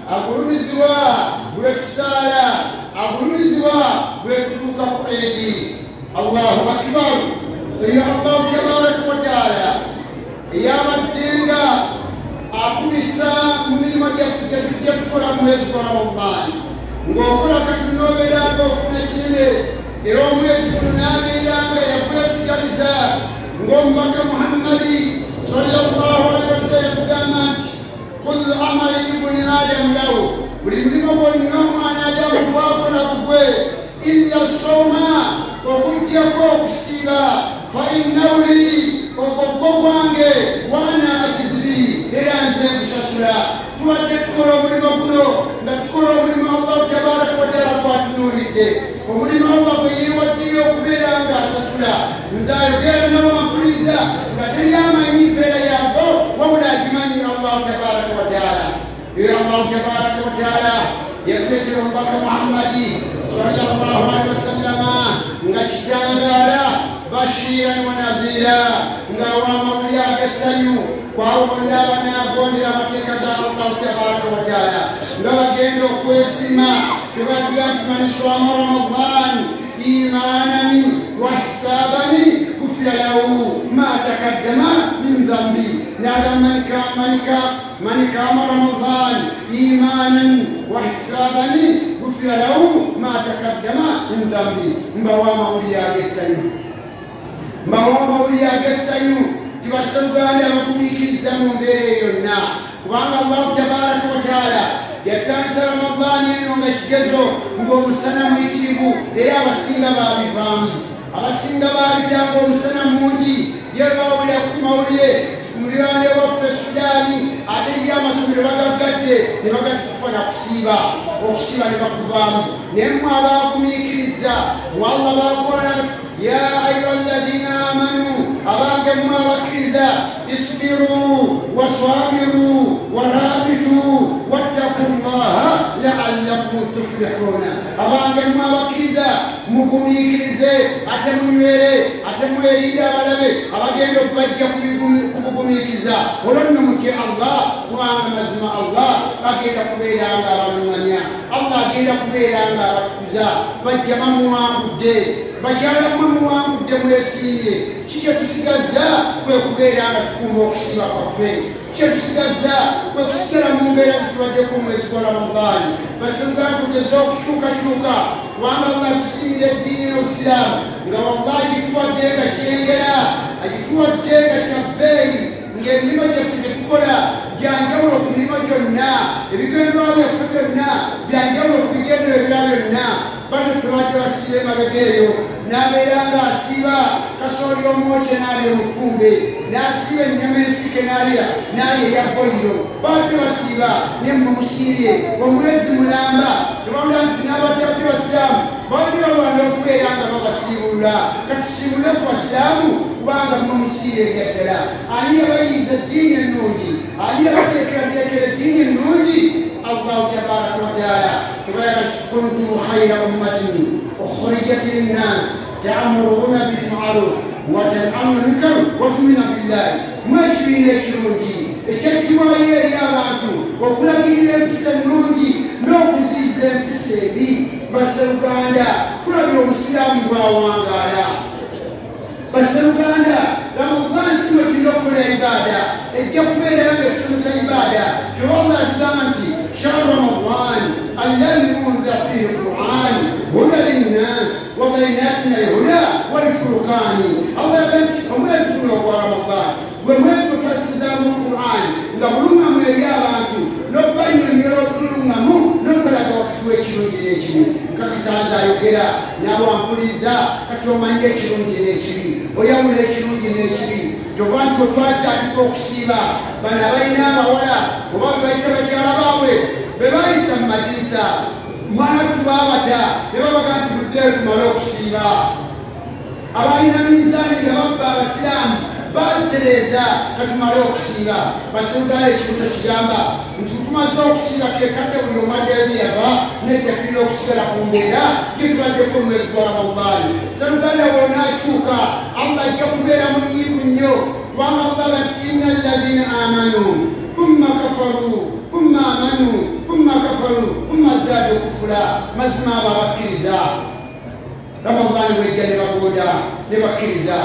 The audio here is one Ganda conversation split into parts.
agulumizibwa bwe tusaala agulumizibwa bwe tutuuka ku Eid. Allahu akbar. Eyo Allahu tabaraka wa taala eyabaddenga akubisa mu mirimu gye tukola mu mwezi gwa Ramadaan ng'okola kati n'obeeranga ofuna kinene era omwezi guno n'abeeranga yakwesigaliza ng'omubaka Muhammadi sallallahu alaihi wasallam kugamba nti kullu amali ibni adamu lahu, buli mulimu gwonna omwana adamu gwakola gugwe illa sawma, okuggyako okusiiba fa innahu li, okwo gwange wana ajizbi, era nze nkusasula. Tubadde tukola omulimu guno nga tukola omulimu Allahu tabaraka wa taala gwatunuulidde, omulimu Allah gwe yeewaddeyo okubeera nga asasula. Nze ayogera nawe ampuliriza nga teri amanyi mbeera yaago wabula agimanyi Allahu tabaraka wa taala. Era Allahu tabaraka wa taala yatuleetera omubaka Muhammadi sallallahu alaihi wasallama nga kitangaala bashiran wa nadhira, nga wamawulira ag'essanyu kwabo bonna abanaagondera amateeka ga Allahu tabaraka wa taala nga bagenda okwesima kyebavuga nti man swama Ramadan imanani wa hisabani gufira lahu ma takaddama min dhanbi, naga man kama Ramadan imanan wa hisabani gufira lahu ma takaddama min dhanbi. Mbawa amawulire ag'essanyu, mbawa amawulire ag'essanyu tibasabuganda bagumiikiriza mu mbeera eyo yonna, kubanga Allahu tabaraka wa taala yatandisa Ramadaani eno nga kigezo ng'omusana muyitirivu era abasinga baabivaamu. Abasinga baabitanga omusana mungi ye bawulira ku mawulire muliraane waffe Sudaani, ate ye amasomero bagaggadde ne bagati tufana kusiiba, okusiiba ne bakuvaamu. naye mmwe abaagumiikiriza mu Allah bakola ya ayuha alladhina amanu, abange mmwe abakkiriza isbiru waswabiru warabitu wattaqullaha la'allakum tuflihuna. Abange mmwe abakkiriza mugumiikirize ate munywere ate mwerinde abalabe abagenda okubajja kubugumiikiriza, olwo nno mutye Allah, kubanga mazima Allah agenda kubeera nga abalungamya, Allah agenda kubeera nga abatukuza. Bajja bamuwangudde, bakyala mmwe muwangudde mwesiimye. Kyetusigaza kwe kubeera nga tukuuma okusiiba kwaffe, kyetusigaza kwe kusigala mu mbeera zitubaddeko omwezi gwa Ramadaani. Basinga tugeze okukyukakyuka, kubanga Allah tusiimira eddiini y'Obusiraamu nga wallahi gituwadde nga kyengera, agituwadde nga kya bbeeyi, ng'emirimu gyaffe gye tukola byanjawulo ku mirimu gyonna, ebigendwa byaffe byonna byanjawulo ku bigendero ebirala byonna. Bano ffe badde basiiba emabega eyo, n'abeera ng'asiiba kasooli omwokye n'alya omufumbe, n'asiiba ennyama ensiike n'alya eya boyiro. Badde basiiba ne mmwe musiibye omwezi mulamba, tebawulira nti n'abatadde basiraamu badde balwana okubeera nga babasiibulula. Katusiibule ku basiraamu kubanga mmwe musiibye erya ddala. Ani yabayiiza eddiini ennungi? Ani yabateekerateekera eddiini ennungi? Allahu tabaraka wa taala tubaaga kuntum khayra ummatin ukhrijat linnas ta'muruna bil ma'ruf wa tanhauna 'anil munkar wa tu'minuna billahi. Mwekibiina ekirungi ekyaggyibwayo eri abantu okulagirira empisa ennungi n'okuziyiza empisa ebi. Basseruganda tulabye Obusiraamu bwawangaala. Basseruganda Ramadaan si we tulina okukola ibaada, ejja kubeera nga etusomesa ibaada. Kyewalla atugamba nti shahru Ramadaan alladhi unzila fihi al-Qur'an hudan linnas wa bayinatin min al-huda wal-furqani. Allah yagamba nti omwezi guno ogwa Ramadaan gwe mwezi gwetwasizaamu Qur'an nga bulungamu eri abantu n'okubannyonnyola obulungamu n'okulaga wakati w'ekirungi n'ekibi. Nkakasa ayogera naawe ampuliriza, kati omanyi ekirungi n'ekibi, oyawula ekirungi n'ekibi. Kyova nti otwatandika okusiiba bano abalina abawala oba bebayita bakyala baabwe be bayisa mu madirisa, mwana tubaabata ne babaga nti buddeyo tumale okusiiba. Abalina mizaani nga babba abasiraamu bazitereeza katumale okusiiba. Basiruganda ekibuto kigamba nti tumaze okusiiba kekadde buli omaddeyo byava nedda tulina okusigala ku mbeera gyetubaddeko omwezi gwa Ramadaani. Sseruganda wonaakyuka Allah ajja kubeera munyiivu nnyo, kubanga Allah nti inna alladhina amanu thumma kafaru thumma amanu ثم كفروا ثم ازدادوا كفرا مزما ببكرزا رمضان وجه لبقودا لبكرزا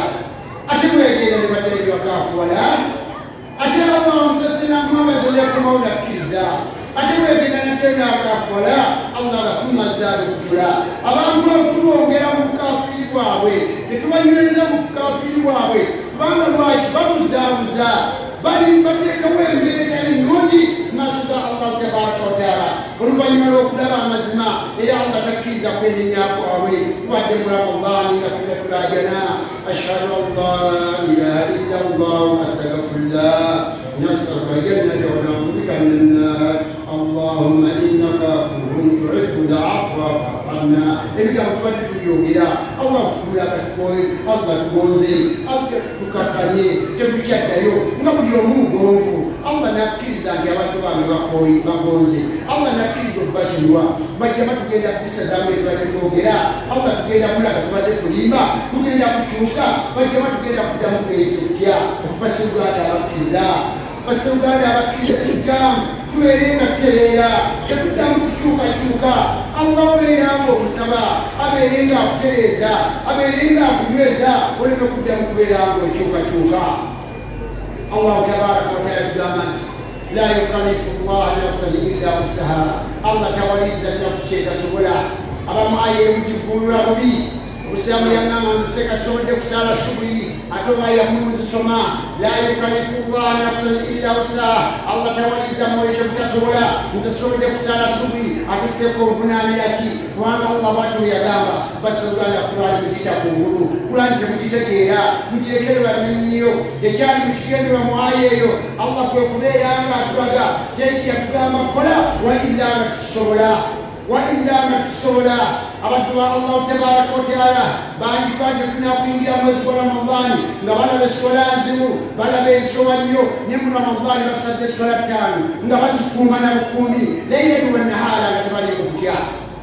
أتوجه لبدل وكاف ولا أتى الله مسسنا ما بزلكم مولا كرزا أتوجه لبدل وكاف ولا الله ثم ازدادوا كفرا abantu tuwongera mu kafiri bwabwe netubanywereza mu kafiri bwabwe kubanga lwaki babuzaabuza bali bateekawo embeera etali nnungi maaso ga Allah tabaraka wataala oluvannyuma lw'okulaba amazima era Allah takkiriza kwenenya kwabwe tubadde mu Ramadani nga fena tulaajana ashhadu an la ilaha illa Allah astaghfirullah nastaghfir jannata wa na'udhu bika minan nar allahumma innaka afuwwun tuhibbul afwa fa'fu anna ebigambo tubadde tubyogera Allah kutula katukoye Allah tugonze Allah tukakanye tetukyaddayo nga buli omu mugonvu Allah nakkiriza nti abantu bange bagonze Allah nakkiriza okubasonyiwa bajjama tugenda kubisazamu etubadde twogera Allah tugenda kulaga tubadde tulimba tugenda kukyusa bajjama tugenda kuddamu kweyisa tutya basuganda abakkiriza basuganda abakkiriza islam tubeerenga tutereera tetuddamu kukyukakyuka Allah obeeranga omusaba abeerenga akutereeza abeerenga akunyweza oleme kuddamu kubeeranga okyukakyuka Allah tabaraka wataala tugamba nti la yukallifu llah nafsan illa wusaha Allah tawaliza nafsi kyetasobola abamu aya emugivulula bubi omusiramu yaŋŋamba nze kasobodde kusaala subuhi ate oba yamuzisoma la yukallifu llah nafsan illa wusaha Allah tawaliza mwoyo butasobola nze sobodde kusaala subuhi ate seeko nvunaanira ki kubanga Allah bwatyo yagamba basoboganda kurani mugita kungulu kurani temugitegeera mugirekerwa nenniyo ekyali mukigenderwa mu aya eyo Allah kwe kubeera nga atulaga teki yatugamba kola wa illa nga tukisobola wa illa nga tukisobola abantu ba Allah tabaraka wataala banditwate tulina kuyingira mwezi gwa Ramadani nga balaba essola nzibu balaba ensowa nnyo ne mu Ramadani basadde essola ttaano nga bazikuuma na bukuumi leilani wannahaala nga tebalimu kutya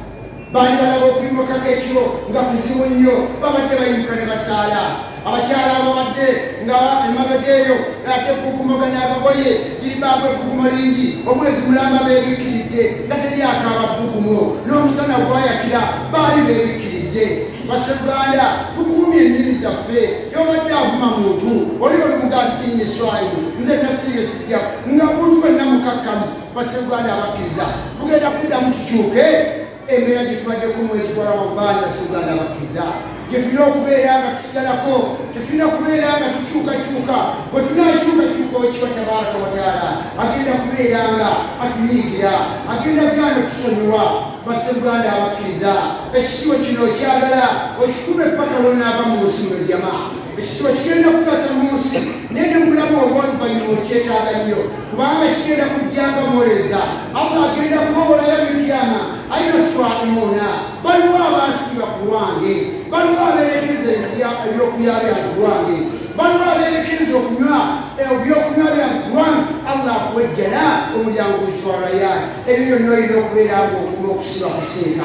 bali balaba okuyimukako ekiro nga kuzibu nnyo babadde bayimuka ne basaala abakyala abo badde nga emabedeeyo ate ebbugumoga n'akagoye liribaako ebbugumo lingi omwezi mulamba beebikiridde nga teryakaaba bbugumo n'omusana gwayakira baali beebikiridde baseganda tukuumye ennimi zaffe tobadde avuma muntu oli olumugambi inni swaimu nze nasiire sijja nga muntu wenna mukakkamu baseganda abakkiriza tugenda kuddamu tukyuke embeera gye tubadde ku mwezi gwa Ramadani baseganda abakkiriza gyetulina okubeera nga tusitalako tetulina kubeera nga tukyukakyuka bwe tunakyukakyuka wekiba tabaraka wataala agenda kubeera nga atunyiigira agenda ganda otusonyiwa baseganda abakkiriza ekisibo kino okyagala okikume paka lwonaava mu nsi mwejama ekisibo kigenda kukasa mu nsi naye ne mulamu olwoluvannyuma okyetaaga nnyo kubanga kigenda kujjanga mwoleza Allah agenda kwowolayo mikiyama ayina swalimuuna baliwo abansiiba ku lwange baliwo abeerekeza ebyokulya byange ku lwange baliwo abeerekeza okunywa ebyokunywa byange ku lwange Allah akuwejjana omulyango wekitwa Rayaan ebyo byonna olina okubeera ngaokuma okusiba kuseeka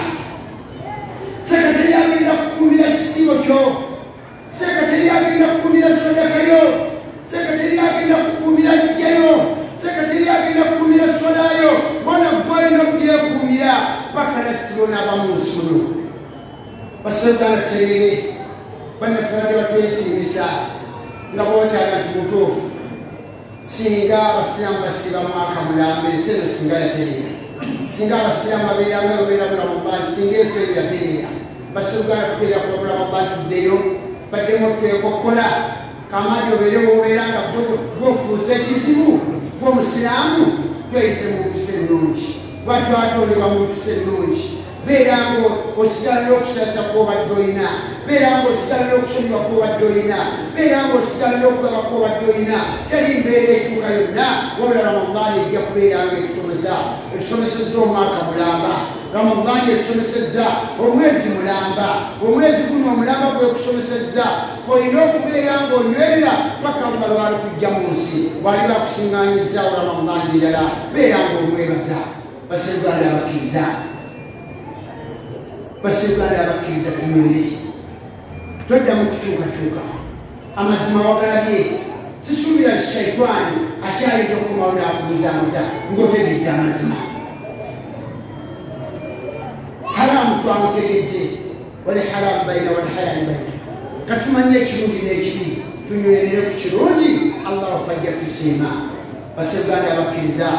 sekateri agenda kukuumira ekisiibo kyo sekateri agenda kukuumira sodakayo sekateri agenda kukuumira jjayo sekateri agenda kukuumira sodayo bona gwalina okubyekuumira paka nasitiro n'abamunsi muno baseganda terere bannaffe batwesimisa nga bootaala nti mutuufu singa abasiraamu basiba mwaka mulambe ensi eno singa yatereera singa abasiraamu babeeranga babeera Ramadani singa ensi eno yatereera baseganda tuteera kuba Ramadani tuddeyo baddemu twekokkola kamadi obeere wobeera nga gwofuusa ekizibu gw'omusiraamu tweyise mu mpisa ennungi lwatwatondebwa mu mpisa ennungi beera nga osigala n'okusasa kw'obadde oyina beera nga osigala n'okusomebwa kw'obadde oyina beera nga osigala n'okugaba kw'obadde oyina teri mbeera ekyuka yonna wabula Ramadani ejja kubeera nga etusomesezza omwaka mulamba Ramadani etusomesezza omwezi mulamba omwezi guno omulamba gwekusomesezza olina okubeera ng'onywerera paka nga lwali kujja mu nsi bwali bakusiŋŋaanyizzawo Ramadani endala beera ng'omwebaza baseganda abakkiriza baseganda abakkiriza tunule toddamu kukyukakyuka amazima wagalabye sisuubira shaitani akyayinza okukomawo n'akubuzaabuza ng'otegedde amazima twamutegedde waliharamu baina walhalali baina katumanye ekirungi n'ekibi tunywerere ku kirungi allahu fajja tusiima basebuganda abakkiriza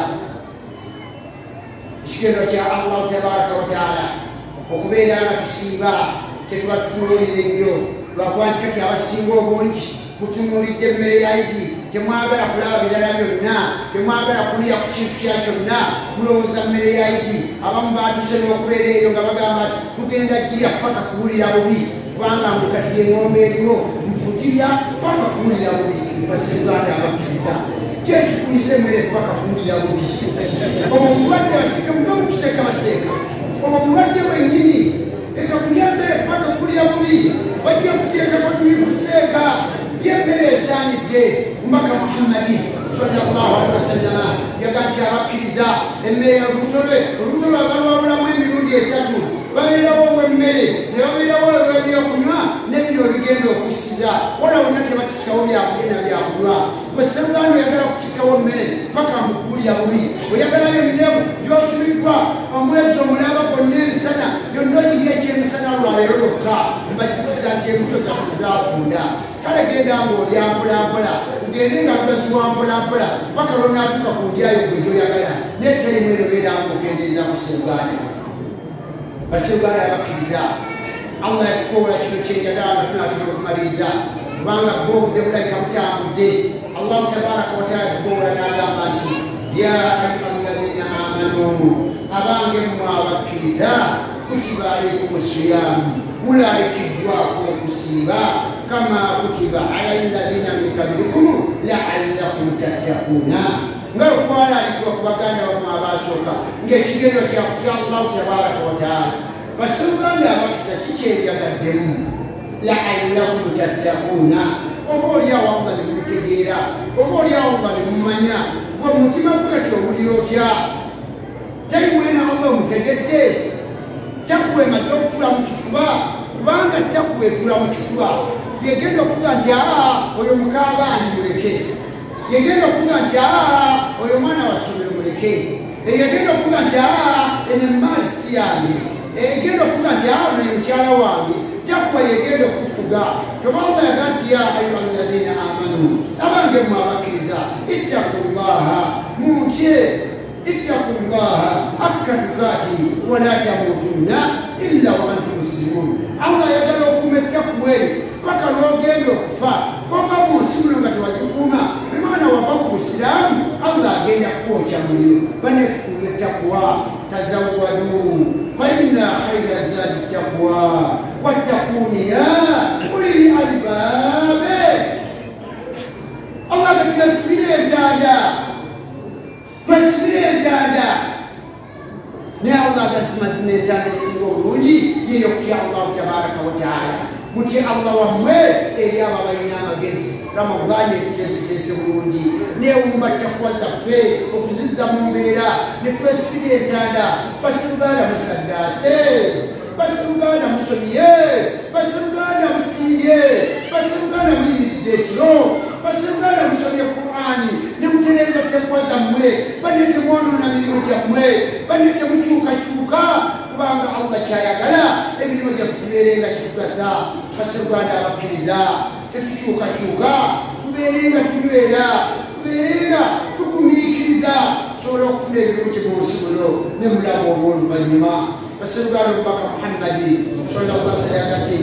ekigendo kya allahu tabaraka wataala okubeera nga tusiiba kyetuba tutunuulira ennyo lwakuba nti kati abasinga obungi mutunuulidde emmere ya idi temwagala kulaba birala byonna temwagala kulya ku kintu kya kyonna mulowooza mmere ya idi abamu baatuse n'okubeera eyo nga bagamba nti tugenda girya paka kuwulira bubi kubanga mbu kati engombe eriwo mukugirya paka kuwulira bubi basebuganda abakkiriza kyekikulisa emmere paka kuwulira bubi omwo mulwadde baseka mugamukuseka baseeka omwo mulwadde bwennyini eka kulya mmere paka kuwulira bubi bajja kuteekako tuikuseeka yemmere esaanidde umaka muhammadi sallallahu alaihi wasallama yaganti abakkiriza emmere olubuto lwabalwabulamu emirundi esatu babeerawo emmere ne babeerawo ebyokunywa nebino ebigenda okussiza wala wonna tebatikkawo byakulya na byakunywa gwe seruganda oyagala kutikkawo emmere paka mukuwulira bubi oyagala ebirevu gyosubiddwa omwezi omulaba gonna emisana byonna ogirya ekyemisana lwaleero lwokka mbajjukiza nti embuto zakunda kale genda ng'olya mpolampola ugende nga lugasiwa mpolampola paka lwonaatuka ku ndyayo gwe gyoyagala neterimu eno beera ngaokendeeza ku seruganda basebuganda abakkiriza allah yatukoola kino kyenjagala nga tunatera okumaliriza kubanga bwe obudde bulabika butambudde allahu tabaraka wataala yatukoola n'agamba nti ya ayuha alladhina amanu abange mmwe abakkiriza kutiba alaikum siyamu mulalikiddwako okusiiba kama kutiba ala alladhina min qablikum la'allakum tattaquuna nga okwalalikibwa ku baganda bamwe abaasooka ng'ekigendo kyakutya allahu tabaraka wataala basebuganda abakkiriza kikyeyagaddemu la'allakum tattaquuna oba oliawo nga nemumutegeera oba oliawo nga nemumanya gwe mutima gukati owulira otya tali mwena allah omutegedde takuwemaze okutula mu kifuba kubanga takuwetula mu kifuba yegenda okuga nti oyo mukaabaani muleke yegenda okuga nti oyo mwana wasomero muleke yegenda okuga nti eno emaali si yange yegenda okuga nti ono ye mukyala wange takuwa yegenda okufuga tobanga yaga nti ya ayuha alladhina amanu abange mmwe abakkiriza ittaqullaha mutye ittaqullaha hakka tukaati wala tamutunna illa wa antum muslimun allah ayagala okuuma ettakuwa eyo paka lwogenda okufa koba munsi muno nga tewagikuuma emwana wava ku busiraamu allah agenda kukwokya muliro bane tukuuma ettakuwa tazawwadu fainna khaira zadi ttakuwa wattakuni ya ulil albaabe allah gatwesibire entanda twesibire entanda naye allah gati mazima entanda esinga obulungi yeyo kutya allahu tabaraka wataala mutye allah wammwe eri abo abalina amagezi ramabulani ekutesitese bulungi newumba kyakuwa zaffe okuzizza mu mbeera netwesibire entanda basebuganda musaddaase basebuganda musomye basebuganda musiibye basebuganda muyimiridde ekiro basebuganda musomye qurani nemutereeza tekuwa zammwe bane temwonoona mirimu gyammwe bane temukyukakyuka kubanga allah kyayagala emirimu gyaffe tubeerenga kitugasa basebuganda abakkiriza tetukyukakyuka tubeerenga tunywera tubeerenga tugumiikiriza tusobole okufuna ebirungi mu nsi buno ne mulamu obw'oluvannyuma basebuganda omubaka muhammadi sallallahu alaihi wasallam ati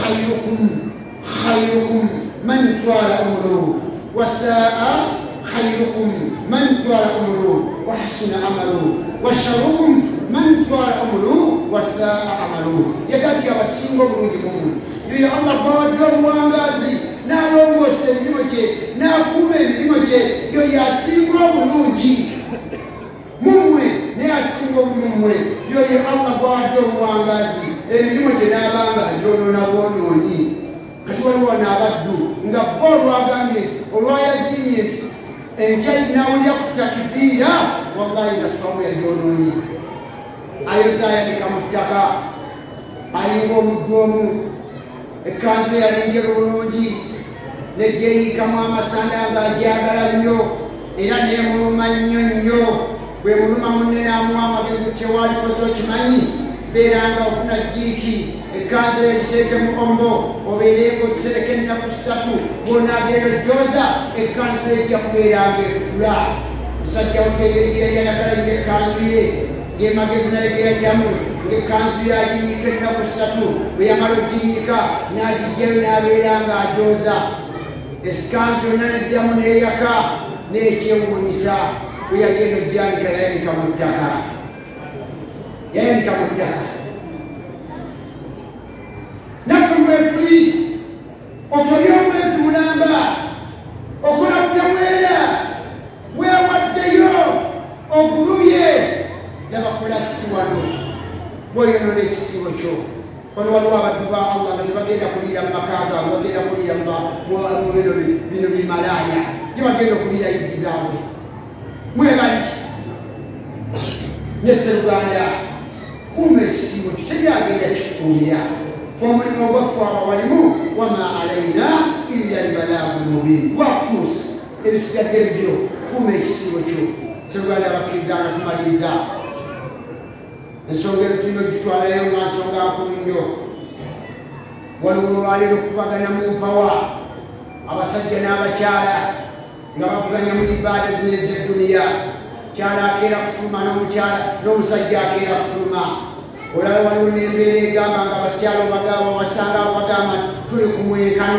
khairukum man twala umruhu wasaa khairukum man twala umruhu wa hasuna amaluhu wa sharrukum man twala umruhu wasaa amaluhu yagati abasinga obulungi mumwe yoyo allah gwawadde obuwangazi n'alongoosa emirimu gye n'akuuma emirimu gye yoyo asinga obulungi mumwe naye asinga obumumwe yoyo allah gwawadde obuwangazi emirimu gye n'abanga ndyonoona bwonooni kati waliwo n'abaddu nga bo olwagambye nti olwayaziinye nti enkyali nawulya ku takibiira wallahi naswamu yalyonoonye ayozayanika mu ttaka ayinga omuddu omu ekkanzu eyalinjera obulungi nejjeyiikamu amasanda ng'agyagala nnyo era neemuluma nnyo nnyo bwe muluma munne n'amuwa amagezi kyewalikoze okimanyi beeranga ofuna jjiiki ekkanzu eyo giteeke mu ombo obeerenga ogitereka ennaku 3 bw'onaagenda ojjooza ekkanzu ejja kubeeranga etukula musajja mutegeri gyeyayagala ng'ekkanzu ye gemagezi naye geyajjamu ng'ekkanzu yaginnyika ennaku 3 bwe yamala oginnyika n'agijjayo n'abeeranga ajooza esikanzu yonna neddamu neeyaka n'ekyewuunyisa bwe yagenda ojjanika yayanika mu ttaka naffe mwetuli otoli omwezi mulamba okola butamwera weewaddeyo ogulubye nabakulasiti wano bweyonona ekisibo kyo wano waliwo abaddu ba Allah nga tebagenda kuliira mu maka gaabwe bagenda kuliira mu bino bimalaaya tebagenda okuliira yidi zaabwe mwebali ne Sseruganda kuuma ekisibo kyo teryagenda kikuumira omulimu ogwaffe abawalimu wama alaina illa albalaagu lmubiin gwakutuusa ebisigadde bigiro kuuma ekisibo kyo Sseruganda abakkiriza nga tumaliriza ensonga eno tulina ogitwalayo nga nsonga nkulu nnyo waliwo olwaleero okubaganya mu mpawa abasajja n'abakyala nga bavuganya mu ibaada zino ez'edduniya kyala akeera kufuluma n'omusajja akeera kufuluma olaba waliwo n'embeera egamba nga abakyala obagamba wasanga obagamba tuli ku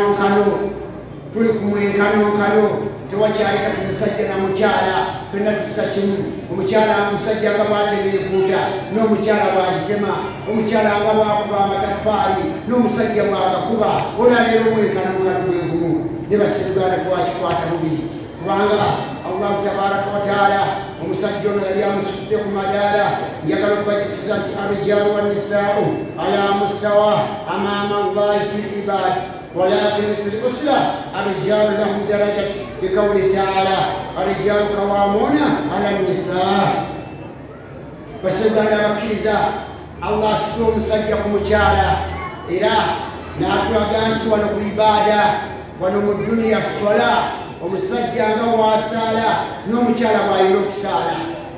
mwenkanonkano tewakyali kati musajja na mukyala fenna tussa kimu omusajja nga bwatema empuuta n'omukyala bwagitema omukyala nga bwakuba amatafaali n'omusajja bwagakuba olaleero omwenkanonkano gwe gumu ne Basseruganda twakikwata bubi kubanga Allahu tabaraka wataala omusajja ono yali amusudde ku madaala njagala okubajukiza nti arijaalu wannisaau ala mustawa amaama Allahi fi libad ولكن في الأسرة الرجال لهم درجة بقوله تعالى الرجال قوامون على النساء Basseruganda bakkiriza Allah asitula omusajja ku mukyala era n'atulaga nti wano ku ibaada wano mu duniya sola omusajja nga waasaala n'omukyala bw'alina okusaala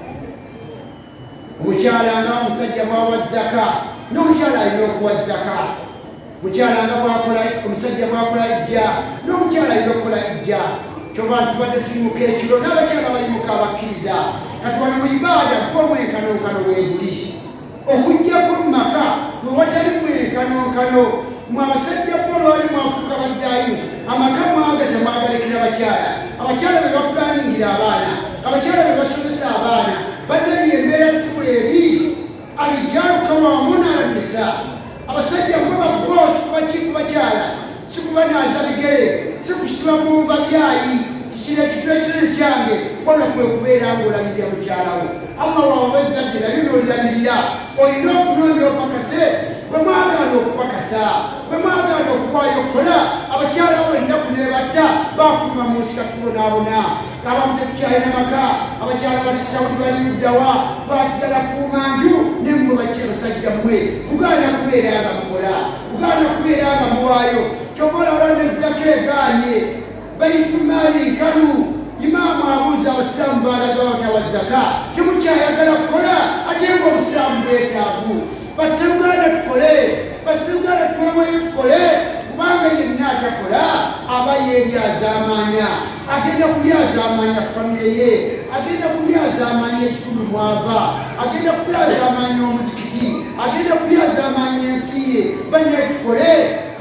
omukyala nga omusajja bw'awa zaka n'omukyala alina okuwa zaka mukyala nga bwakola omusajja bwakola ijja n'omukyala alina okukola ijja kyoba tubadde tulimuka ekiro n'abakyala balimuka abakkiriza kati wano mu ibaada gw'omwenkanonkano weeguli okuggyako mu maka bwe watali mwenkanonkano mwe abasajja bolwali mwafuuka baddayusi amaka mwange temwagalekera abakyala be bakulaningira abaana abakyala be basomesa abaana bannaye embeera simu eri alijaalu kawaamuna ala nisa abasajja kuba bosi kubakiku bakyala sikubanaaza bigere sikusiba mumva byayi kikira ekitwe kinene kyange wala kwe kubeera ng'olabirira mukyalawo Allah wawezadde nabyo n'olirabirira olina okunoonya opakase bwe mwagaana okupakasa bwe mwagaana okuwaayo okukola abakyala abo ennaku nebatta baafuluma mu nsi katulo n'abona abamu tetukyalina maka abakyala bali Saudi bali luddawa twasigala kumanju ne mmwe basajja mmwe kugaana kubeera nga mukola kugaana kubeera nga muwaayo kyokola olwanezako egaanye baitumaali nkalu imaamu abuuza abasiraamu baalaga batawa zaka temukyayagala kukola ate nga obusiraamu bwetaavu Basseruganda tukole Basseruganda tweweyo tukole kubanga yenna atakola aba yeeryazaamaanya agenda kulyazaamaanya famire ye agenda kulyazaamaanya ekitundu mwava agenda kulyazaamaanya omuzikiti agenda kulyazaamaanya ensi ye bannaye tukole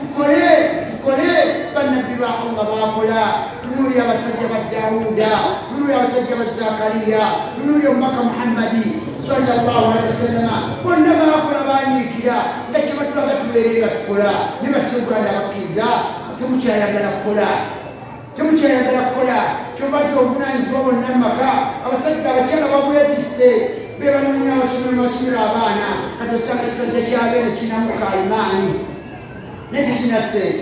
bannabbi ba Allah baakola tunuulira abasajja ba Daawuda tunuulira abasajja ba Zakariya tunuulira omubaka Muhammadi sallallahu alaihi wasallam bonna baakola baanyiikira nga kye batulaga tubeere nga tukola ne Basseruganda bakkiriza temukyayagala kukola kyova ti obuvunaanyizibwa bonna mu maka abasajja abakyala babwetisse be banoonya basomera abaana kati osanga ekisajja kyabeera kinamu kalimaani naye tekina ssente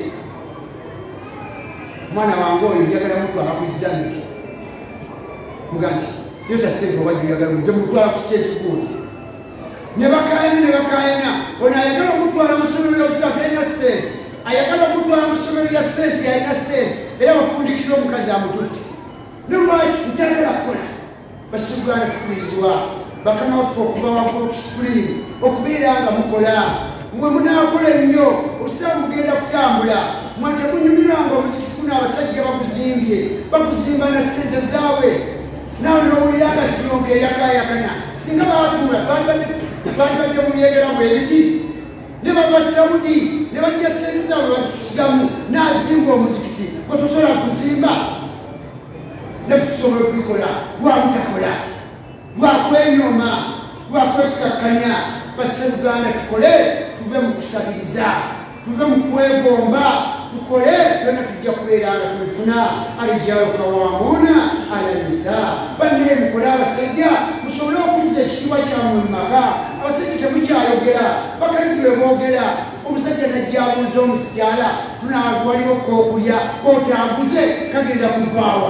mwana wange oyo njagala mutwala ku islamic muga nti yo tasente oba gyeyagala nze mutwala ku sente gundi ne bakaayana ono ayagala omutwala mu ssomero ly'obusatu alina ssente ayagala omutwala mu ssomero lya ssente yalina ssente era bafundikira omukazi amututte ne lwaki njagala kukola Basseruganda tukubirizibwa bakama waffe okuva waggulu kisupuli okubeera nga mukola mwe munaakola ennyo osaa mugenda kutambula mwe temunyumirwanga omuzikiti guno abasajja baguzimbye baguzimba na ssente zaabwe nawe nowulira nga sironka eyakayakana singa baatuula twandibadde muyegera mu ebiti ne bava Saudi ne bajja ssente zaabwe bazitusigamu naazimba omuzikiti gwe tosobola kuzimba naffe tusobola okubikola lwamutakola lwakwenyoma lwakwekkakkanya basseruganda tukole tuve mu kusabiriza tuve mu kwegomba tukole byonna tujja kubeera nga tubifuna alijaalo kawamuuna alanisa banne mukole abasajja musobole okuliza ekitiibwa kyammwe mu maka abasajja temukyayogera bakazi be boogera omusajja najja abuuza omusikyala tunawaliwo kookulya kootambuze kagenda kuvaawa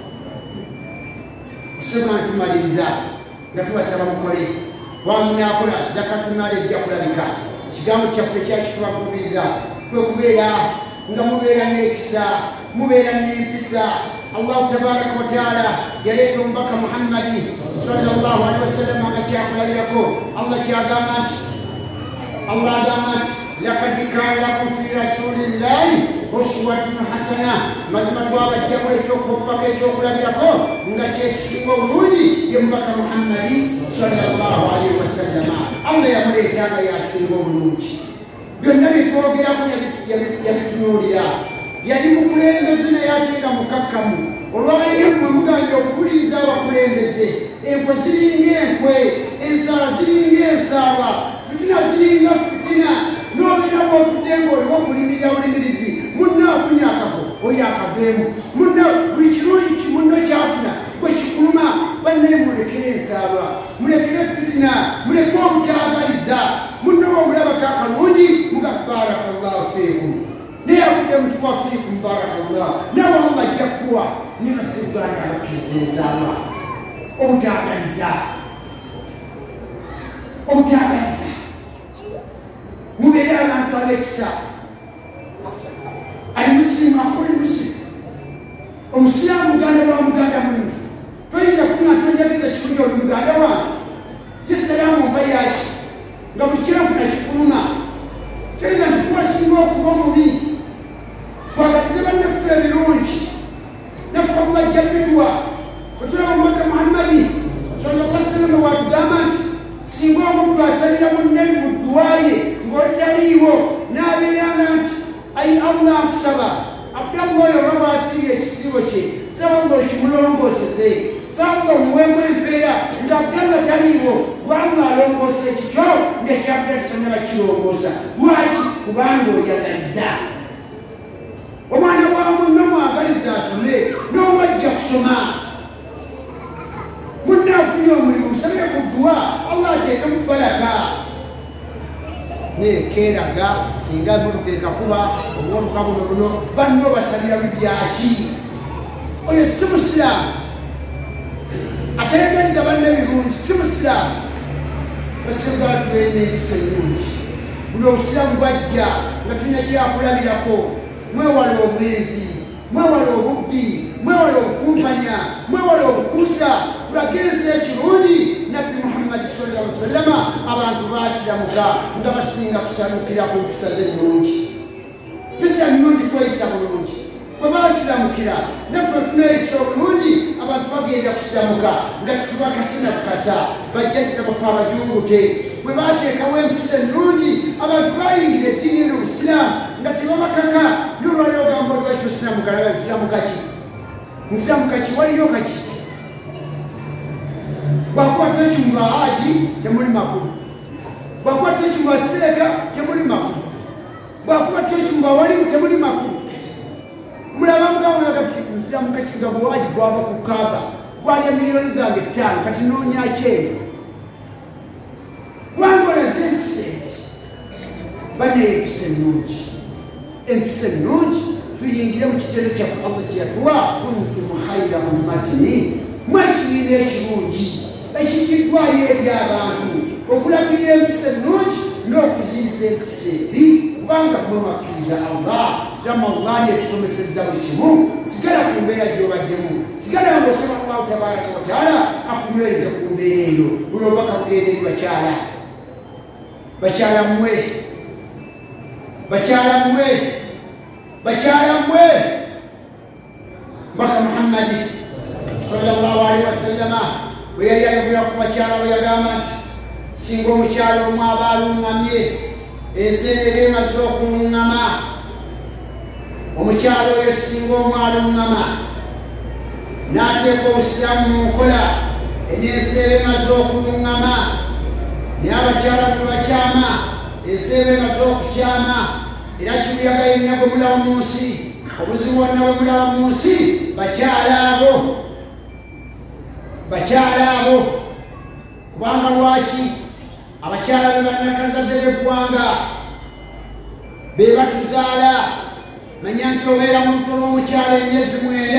osema ntumaliriza nga tubasaba mukole wamunaakola zakatunala ejja kulabika ekigambo kyaffe kyali kitubakubiriza kwekubeera nga mubeera n'ekisa mubeera n'empisa allahu tabaraka wataala yaleeta omubaka muhammadi sallallahu alaihi wasallama nga kyakulabirako allah kyagamba nti allah agamba nti lakad kana lakum fi rasulillahi uswatun hasana mazima twabajjamu ekyokubaka ekyokulabirako nga kyekisinga obulungi ye mubaka muhammadi sallallahu alaihi wasallama allah yamuleetanga yasinga obulungi byonna byetwogerako yabitunuulira yali mukulembeze naye ate nga mukakkamu olwaleero mwe mugambye okuwuliriza abakulembeze enkwe ziringa enkwe ensaala ziringa ensaala fitina ziringa fitina nobeera bwotudde ngaoliwo okulimirira bulimirizi munna afunye akafo oyo akaveemu munna buli kirungi munno kyafuna kwe kikuluma bannaye mulekere ensaala mulekere fitina muleke obutaagaliza munno omulabako akalungi muga barakallahu fiikum naye akudde mutuwa fiikum barakallah nawe allah ajja kuwa ne basiruganda abakkiriza ensaala obutaagaliza mubeere abantu ab'ekisa ali musirimu akoli musirimu omusiraamu muganda wa muganda munne toyinza kuna tonjageza kikulya oli muganda wange kisalaamu nva yaki nga buli kirafuna kikuluma toyinza ntikuwasinga okuba omubi twagalize bannaffe ebirungi naffe obubajja bituwa otulaba omubaka muhammadi sallallahu alaihi wasallam watugamba nti singa omuntu asalira munne mu dduwaye ng'otaliiwo n'abeeranga nti ayi allah nkusaba abdallah oyo oba bwasiibye ekisiibo kye saba ng'okimulongooseze saba ng'omuweemu empeera nga abdallah taliiwo gwanga alongoosa ekikyo ng'ekyabdalla kyonna bakirongoosa lwaki kubanga oyagaliza omwana wa munno mwagaliza asome n'owajja kusoma munne afunye omulimu musabire ku dduwa allah ateekemu balaka nekeeraga singa emotoka ekakuba obwoluka buno buno banno basalira bibyaki oyo si musiraamu atayagaliza banne birungi si musiraamu basegatuene empisa ennungi buno obusiraamu bwajja nga tulina kyakulabirako mwewale omwezi mwewale obubbi mwewale obukumpanya mwewale obukuusa tulage ensi ekirungi nabbi muhammadi sallallahu alaihi wasallama abantu basiramuka nga basinga kusanukira ku mpisa z'ennungi mpisa nnungi kweyisa bulungi kwe basiramukira naffe tuneyisa obulungi abantu bagenda kusiramuka nga tubakasina kukasa bajjajja bafe abajungute bwe bateekawo empisa ennungi abantu bayingira eddiini n'obusiraamu nga tebabakaka nolwaliro ogamba lwaki osiramuka naga nsiramukaki nsiramukaki waliyo kaki bwakwata ekimu bahaji temuli makulu bwakwata ekimu baseeka temuli makulu bwakwata ekimu bawalimu temuli makulu mulaba mugawulaga ti nsiramukaki nga bwewaji gwava ku kaaba gwalya miliyoni zange 5 kati noonya kyeyo kubanga olaze empisa enti banaye empisa ennungi empisa ennungi tuyingire mu kitendo kyaffe allah kyeyatuwa kuntum khaira ummatini mwekibiina ekirungi ekigiddwayo eri abantu okulagirira empisa ennungi n'okuziyiza empisa ebi kubanga mwe mwakkiriza allah Ramadhan yatusomesezza buli kimu sigala ku mbeera gy'obaddemu sigala ng'osaba Allahu tabaraka wa taala akunyweze ku mbeera eyo buli obubaka bugenda eri bakyala mmwe mbaka Muhammadi sallallahu alaihi wasallama bwe yali ayogera ku bakyala bwe yagamba nti singa omukyala omu aba aluŋŋamye enseera emaze okuluŋŋama omukyala oyo singa omu aluŋŋama n'ateeka obusiraamu mu nkola n'enseera emaze okuluŋŋama naye abakyala bwe bakyama enseera emaze okukyama era kibuyaga yenna bwe mulaba mu nsi obuzibu bwonna bwe mulaba mu nsi bakyala abo kubanga lwaki abakyala be bannakazadde b'eggwanga be batuzaala manya nti obeera mu luto lw'omukyala emyezi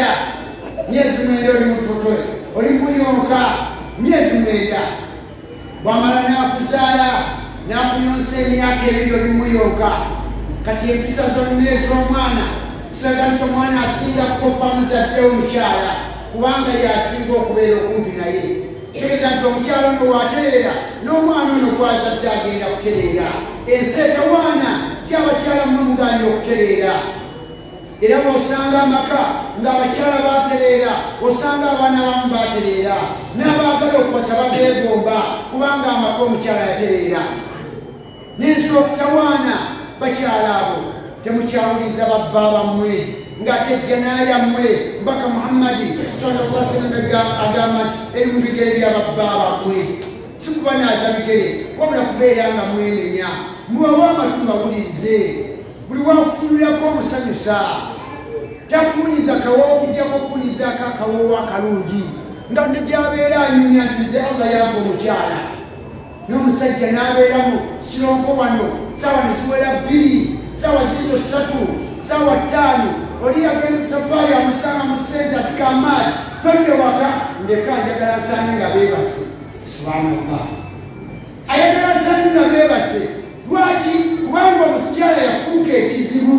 9 oli mu luto oli muyonka myezi 9 bwamala n'akuzaala n'akuyonsa emyaka 2 oli muyonka kati empisa zonna ez'omwana kisaga nti omwana asinga kukoppa muzadde omukyala kubanga yasinga okubeera okumpi naye tegeeza nti omukyala ono waatereera n'omwana ono gwazadde agenda kutereera ensi etawaana ti abakyala mwe muganya okutereera era bw'osanga amaka ng'abakyala baatereera osanga abaana bamu baatereera n'abaagala okubasaba beegomba kubanga amaka omukyala yatereera n'ensi okutawaana bakyala abo temukyawuliza babba bammwe ng'atejja n'ayammwe mbaka Muhammadi sallallahu alaihi wasallam agamba nti eri mu bigere by'ababba bammwe si kubanaaza bigere wabula kubeera nga mwenenya mubawe amatu bawulirize buli wakutunulirako omusanyusa takuwuliza kawoowo okujjako okuwulizaako akawoowo akalungi nga ne gyabeera anyumya nti nze Allah yamba omukyala n'omusajja n'abeeramu sironko wano saawa ne ziwera 2 saawa zizo 3 saawa 5 oli yagenze safaari amusanga mu sente atika amaani tonde waka ndeka njagala nsange nga beebase subhanallah ayagala nsange nga beebase lwaki kubanga omukyala yafuuka ekizibu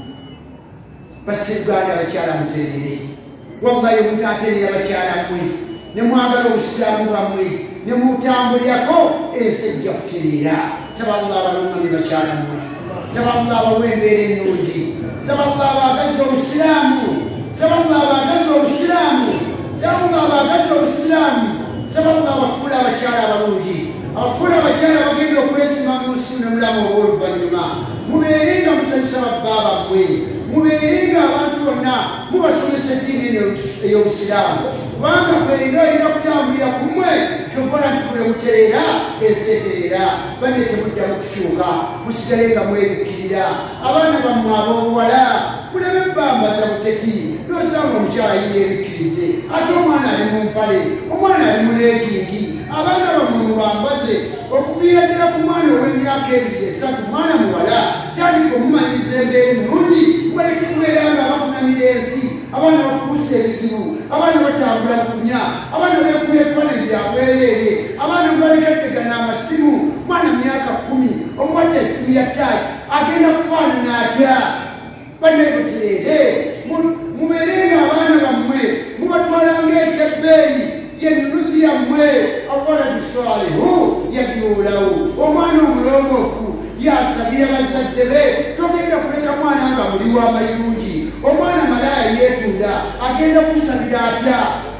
basseuganda abakyala muterere wallahi mutaaterera bakyala mmwe ne mwagala obusiraamu bwammwe ne mutambulirako ensi ejja kutereera saba Allah abalungamye bakyala mmwe saba Allah abawe embeera ennungi saba Allah abagazi obusiraamu saba Allah abagazi obusiraamu saba Allah abagazi obusiraamu saba Allah abafuula abakyala abalungi abafuula abakyala bagenda okwesima mu nsi n'omulamu obw'oluvannyuma mubeerenga musanyusa babba bammwe mubeerenga abantu bonna mubasomesa eddiini ey'obusiraamu kubanga kweringa olina kutambulira kumwe kyokola nti kule mutereera ensi etereera banne temuddamu kukyuka musigale nga mwebikkirira abaana bammwe ab'obuwala mulabe ebbambaza buteti n'osanga omukyala yeebikkiridde ate omwana ali mu mpale omwana ali mu leegingi abaana bammwe mubambaze okuviira ddala ku mwana ow'emyaka 2-3 mwana muwala tandika omumanyiza embeera ennungi muleke kubeera nga bakunamira ensi abaana bafuusa ebizibu abaana batambula kunya abaana beekuba ebifaananyi byabwereere abaana mubalekeddega n'amasimu mwana myaka 10 omuwadde essimu ya taaki agenda kufaanana atya bannebutereere mubeerenga abaana bammwe mubatwalanga ekyebbeeyi yennuzi yammwe awaladu saalihu yabyolawo omwana omulongoofu yasabira bazadde be togenda kuleka mwana nga muli w'amayirungi omwana malaya yeetunda agenda kusabira atya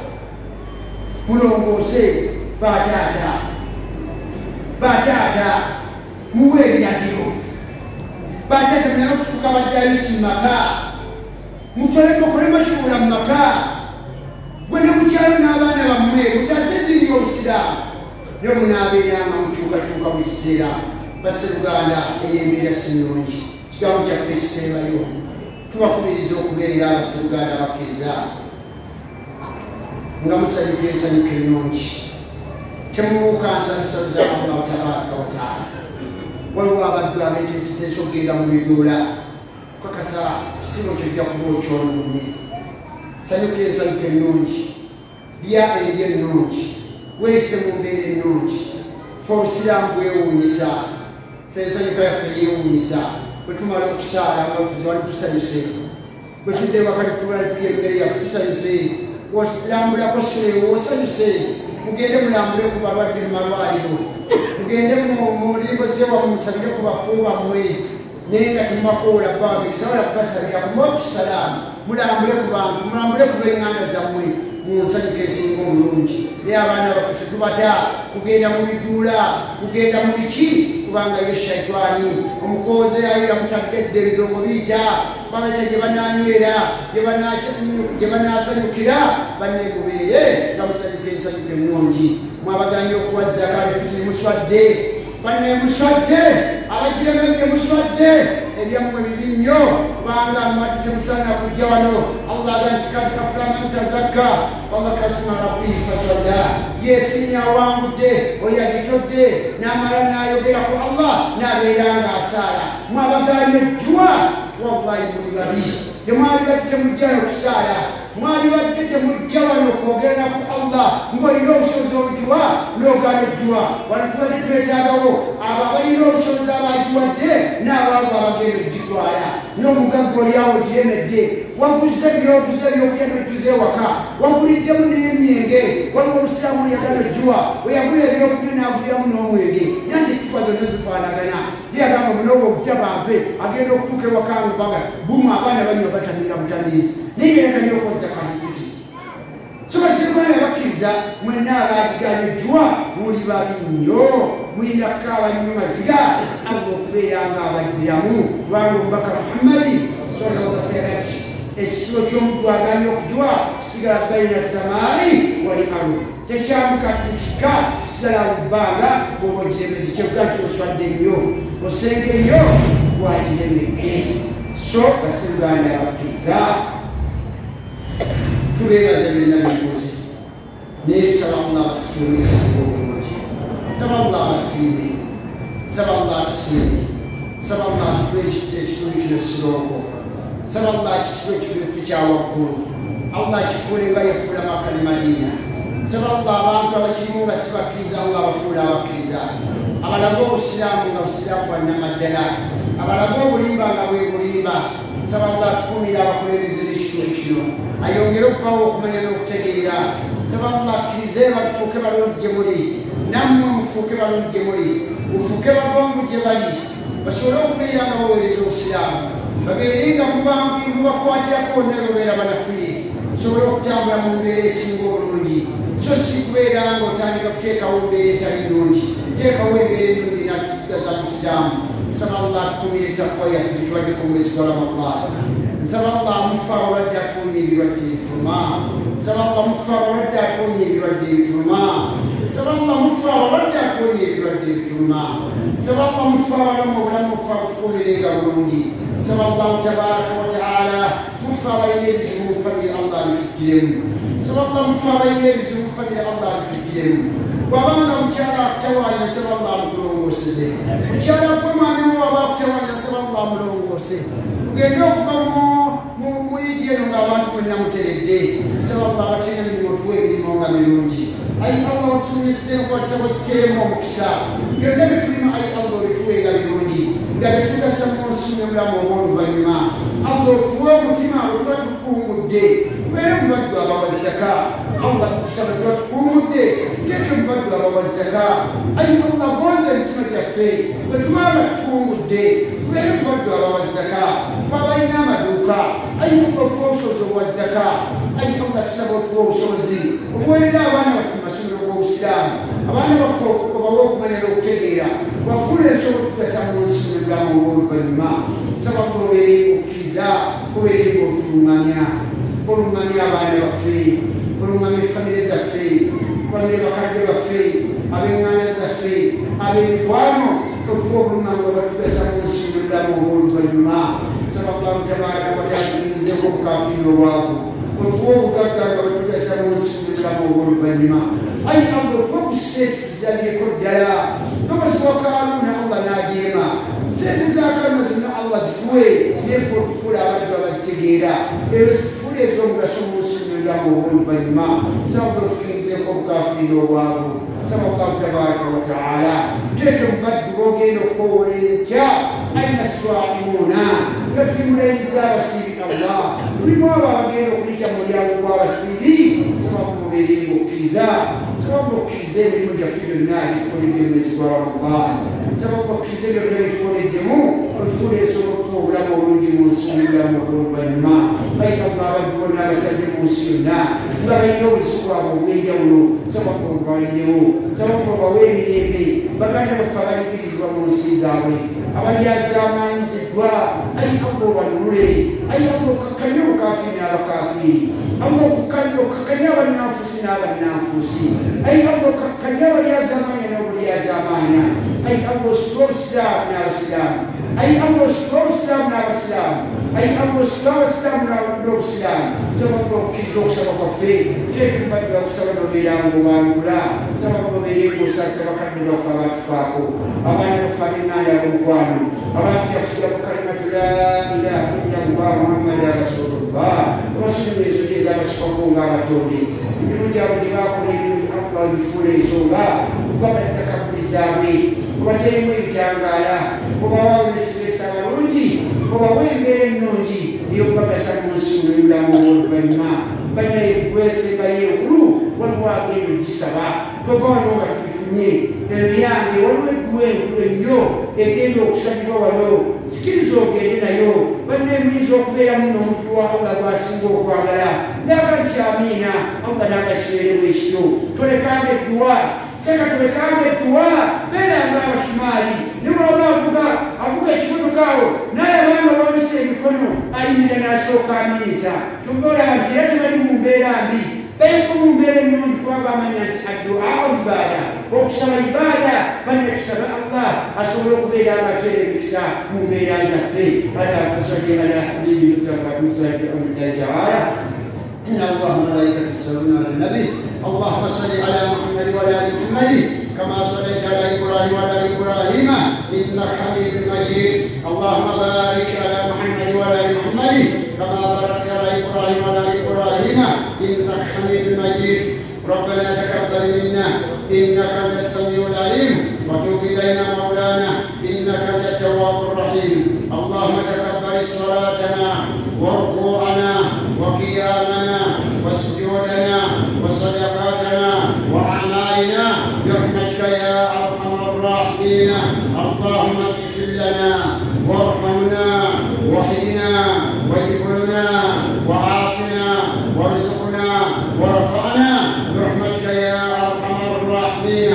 mulongoose bataata muwe ebiragiro bataata mulabe okufuuka baddayusi mu maka mutolekokole mashuula mu maka gwe ne mukyalo n'abaana bammwe mutaase eddiini y'obusiraamu ne munaabeeranga mukyukakyuka mu kiseera basseruganda ey'embeera si nnungi kigambo kyaffe ekisembayo tubakubiriza okubeera abasseruganda abakkiriza nga musanyuka ensanyuka ennungi temubuuka nsabisabza Allah tabaraka wa taala waliwo abaddu abeeteeseteese okugenda mu biduula kakasa kisibo kyojja kuba okyononye sanyuka ensanyuka ennungi lya erya ennungi weese mu mbeera ennungi fe obusiraamu bwewuunyisa fe ensanyuka yaffe yeewuunyisa bwetumala okusaala nga tuziwali tusanyuse bwetudde wakati tubala tuye emmere yaffe tusanyuse lambulako sirewo osanyuse mugende mulambule ku balwadde mu malwaliro mugende mu lirimbo zewamu musabire ku bafu bammwe naye nga temumakoola bambi kisobola kubasabira kumuwa kusalaamu mulambule ku bantu mulambule ku b'eŋŋanda zammwe mu nsanyuka esinga obulungi naye abaana baffe tetubata kugenda mu biduula kugenda mu biki kubanga ye shaitani omukoze ayira mutaddedde ebidongo biyita babata gye bananywera gye banasanyukira bannegubeere nga musanyuka ensanyuka ennungi mwabaganye okuwazzaka befiti muswadde banne muswadde abagiremedde muswadde ebyammwe bibi nnyo kubanga mwati temusaana kujja wano allah aganti kad kafara man tazakka wagakasima rabbihi fasalla yeesinya awangudde oyo agitodde n'amala n'ayogera ku allah n'abeera nga asaala mwabaganye ejjuwa wallahi muli babi temwali badde temujjano kusaala mwali badde temujja wano kwogera ku allah ng'olina obusobozi obugiwa n'ogaana ejjuwa wano tubadde twetaagawo abo abalina obusobozi abagiwadde n'abaabo abagenda ogitwala n'omugagga oliawo ogiremedde waguze byoguze byogenda ojjuza ewaka waguliddemu n'emyenge waliwo omusiraamu oyagala ejjuwa weyagula ebyokulya n'aguliramu n'omwenge nanti ekikuba zonna zifaanagana yagamba munooba okutabampe agenda okutuuka ewaka ngubanga bumu abaana banywa batamira butamiizi nayeyerekanye okozza kalikuti so basirikwana bakkiriza mwenna abaagigana ejjuwa muli babi nnyo mulina kukaaba nnyo maziga aba okubeera nga abaddiramu kubanga omubaka muhammadi salawasallati ekisibo ky'omuddu aganya okujuwa kisigala bayina samaali wali alu tekyambuka tikika kisigala mubbanga bwoba ogiremedde kyekuga nti oswadde nnyo osenge nnyo gwagiremedde so basiruganda abakkiriza tubeebaza birina bibuzi naye tusaba allah atusuule ekisinga obulungi saba allah abasiime saba allah atusiime saba allah asitule ekitundu kino sirongo saba allah kisitule ekitundu kyawaggulu allah kifuule nga yafuula Makka ne Madiina saba allah abantu abakirimu nga sibakkiriza allah abafuula abakkiriza abalaga obusiraamu nga busiraamu bwannamaddala abalaga obulimba nga bwe bulimba saba allah atukuumira abakulembeze n'ekitundu kino ayongere okubawo okumanya n'okutegeera saba allah akkirize batufuuke balungi gye muli nammwe mufuuke balungi gye muli mufuuke bagonvu gye bali basobole okubeera nga baweereza obusiraamu babeere nga mubanguyi mubakwatirako bonna babeera banafuye musobole okutambula mu mbeera esinga obulungi so si kubeera nga otandika kuteekawo mbeera etali nnungi teekawo embeera ennungi natugaza mu busiraamu nsaba allah atukumire takwa yaffe gitwaddeko omwezi gwa ramadaan nsaba allah mufa abalwadde atuumye ebirwadde ebituluma nsaba allah mufa abalwadde atuumye ebirwadde ebituluma nsaba allah mufa abalwadde atuumye ebirwadde ebituluma nsaba allah mufa abalamu obulamu mufa butukuumirenga bulungi nsaba allahu tabaraka wataala mufa abalina ebizibu mufabire allah bitujjiremu nsaba allah mufa abalina ebizibu mufabire allah bitujjiremu bwabanga mukyala akutawanya nsaba allah amutulongooseze mukyala gwemwami wo aba akutawanya nsaba allah amulongoose tugende okuva muyigi eno ng'abantu mwenna muteredde nsaba allah abatena emirimu otuwa emirimu nga mirungi ayi allah otumise nkwata bwekiteremu omukisa byonna bitulima ayi allah obituwenga birungi nga betugasa mu nsi n'obulamu obw'oluvannyuma allah otuwe omutima otuba tukungudde tubeere mubaddu abawazzaka allah tukusaba tuba tukungudde teke mubaddu abawazzaka ayi allah gonza emitima gyaffe bwe tubanga tukungudde tubeere mubaddu abawazzaka fe abalina amaduuka ayi allah otuwa obusobozi obwazzaka ayi allah tusaba otuwa obusobozi obuweerera abaana baffe mu masomero g'obusiraamu abaana baffe obawe okumanya n'okutegeera bafuula ensobola okutugasa mu nsi n'obulamu obw'oluvannyuma nsaba obeere okkiriza obeere ng'otulungamya olungamya abaana baffe olungamya efamire zaffe olungamya bakadde baffe ab'eŋŋanda zaffe ab'emikwano otuwa obulungamya batugasa mu nsi n'obulamu obw'oluvannyuma nsaba allahu tabaraka wataala tuyinzeeko obukafiiri obwavu otuwa obugagga nga batugasa mu nsi n'obulamu obw'oluvannyuma ayi allah otuwa ku sente tuzalireko ddala nomuzi wa kaaluuna allah n'ajeema sente za kaluma zonna allah zituwe nefe otufuula abaddu abazitegeera ezo zitufuula ez'omugaso mu nsi n'obulamu oluvannyuma nsaba tukkirizeeko obukafiiri obwavu nsaba allahu tabaraka wataala tuteeke mu baddu b'ogenda okukowolenkya aina swaimuuna nga tuli mulenzi abasiiri allah tulimu abo abagenda okuyita mu mulyango gw'abasiiri nsaba kumubeere ng'okkiriza nsaba ng'okkiriza emirimu gyaffe gyonna gitukoledde mu mwezi gwa ramadan nsaba ng'okkiriza ebyo byonna bitukoleddemu otufuula ensobola okutuwa obulamu obulungi mu nsi n'obulamu obw'oluvannyuma bayita abaddu bonna abasajja mu nsi yonna nga balina obuzibu bwabwe obw'enjawulo nsaba kubabalyewo nsaba kubabawa emirembe baganda baffe abayigirizibwa mu nsi zaabwe abalyazaamaanyiziddwa ayi allah obanunule ayi allah okakkanya obukafiiri n'abakafiiri allah okakkanya abannanfuusi n'abannanfuusi ayi allah okakkanya abalyazaamaanya n'obulyazaamaanya ayi allah ositula obusiraamu n'abasiraamu ayi allah ositula obusiraamu n'abasiraamu ayi allah ositula abasiraamu n'obusiraamu nsaba okukkiriza okusaba kwaffe teeka embadde bakusaba nobeera ng'obangula nsaba nobeere ng'osaasa bakadde baffe abatufaako abaana baffe ab'ennaana ab'omukwano abafiyafiira mu kalimatu la ilaha illa allah muhammada rasulullah abasoma ensonga ezabasukako ng'abatonde emirimu gyabwe gye baakola ebirungi allah bifuula ensonga kubabaliza kabuli zaabwe obateremu ebitangaala obawa besigesa abalungi obawa embeera ennungi ey'okubagasa mu nsi n'obulamu obw'oluvannyuma banaye bwesembayo enkulu waliwo agenda ogisaba tova wano nga tubifunye eno yange waliwo edduwa enkulu ennyo egenda okusabibwa wano sikiriza ogende nayo banaye muyinza okubeeramu n'omuntu wa allah gwasinga okwagala naga nti amiina allah nagakibeerewo ekityo tolekanga edduwa seka tolekanga edduwa beeranga abasumaali ne bwaba avuga ekimotokaawo naye abaana babisa emikono ayimira n'asooka amiinsa tuvola nti era tebali mu mbeera mbi baliko mu mbeera ennungi kuba bamanya nti adduaa ibaada okusaba ibaada banne tusaba allah asobole okubeera abateera emikisa mu mbeera zaffe ala fasalli ala habibi mustafa musali amina taala إن الله وملائكته يصلون على النبي اللهم صل على محمد وعلى آل محمد كما صليت على إبراهيم وعلى آل إبراهيم إنك حميد مجيد اللهم بارك على محمد وعلى آل محمد كما باركت على إبراهيم وعلى آل إبراهيم إنك حميد مجيد ربنا تقبل منا إنك أنت السميع العليم وتب إلينا مولانا إنك أنت التواب الرحيم اللهم تقبل صلاتنا وركوعنا وقيامنا وسجودنا وصدقاتنا وأعمالنا برحمتك يا أرحم الراحمين اللهم اغفر لنا وارحمنا واهدنا واجبرنا وعافنا وارزقنا وارفعنا برحمتك يا أرحم الراحمين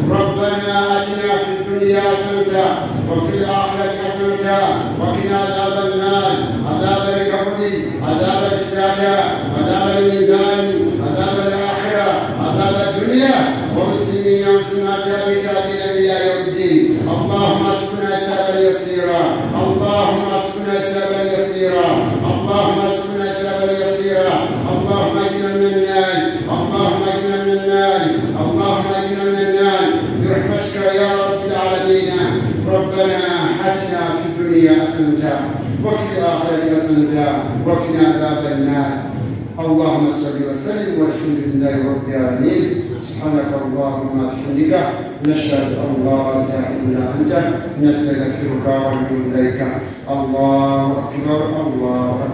ربنا آتنا في الدنيا حسنة وفي الآخرة حسنة وقنا عذاب النار عذاب القبر عذاب السعادة عذاب الميزان عذاب الآخرة عذاب الدنيا ومسلمين ومسلمات تابعين إلى يوم الدين اللهم اسقنا حسابا يسيرا اللهم اسقنا حسابا يسيرا اللهم اسقنا حسابا يسيرا اللهم اجنا من النار اللهم اجنا من النار اللهم اجنا من النار برحمتك يا رب العالمين ربنا آتنا في الدنيا حسنة وفي الآخرة حسنة وقنا عذاب النار اللهم صل وسلم والحمد لله رب العالمين سبحانك اللهم وبحمدك نشهد أن لا إله إلا أنت نستغفرك ونتوب إليك الله أكبر الله أكبر